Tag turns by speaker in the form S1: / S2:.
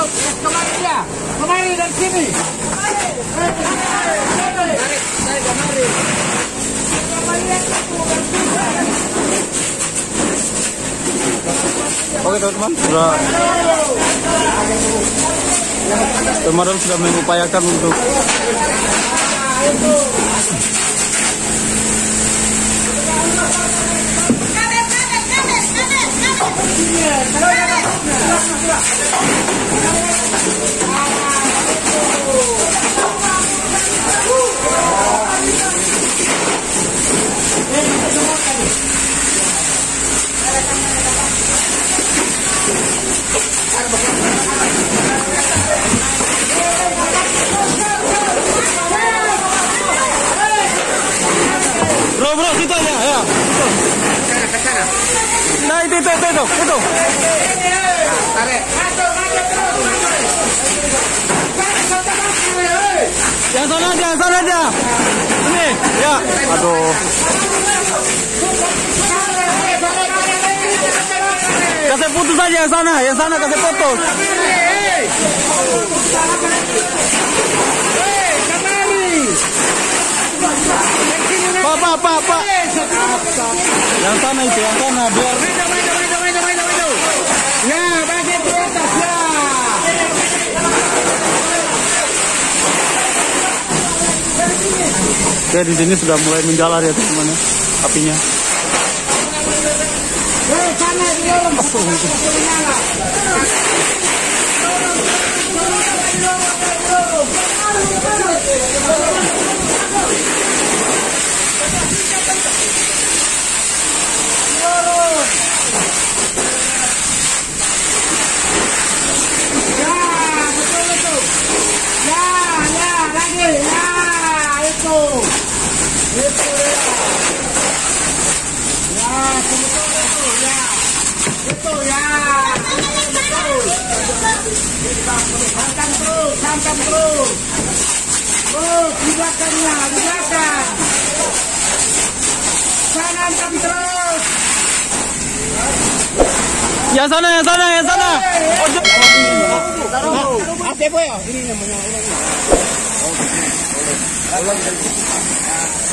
S1: Kemari dia. Kemari dari sini.
S2: Oke teman-teman, sudah pemadam sudah mengupayakan untuk bro, gitu aja, ya. Nah, itu.
S1: Tarik.
S2: Yang sana aja. Ini, ya. Aduh. Kasih putus aja yang sana kasih putus. Pak. Yang sana biar.
S1: Ya, bagian ke atas ya.
S2: Oke, di sini sudah mulai menjalar ya teman-teman, apinya.
S1: Sana dia hantam terus. Terus di belakang. Sana hantam terus.
S2: Yang sana.
S1: Ate boy, ini namanya.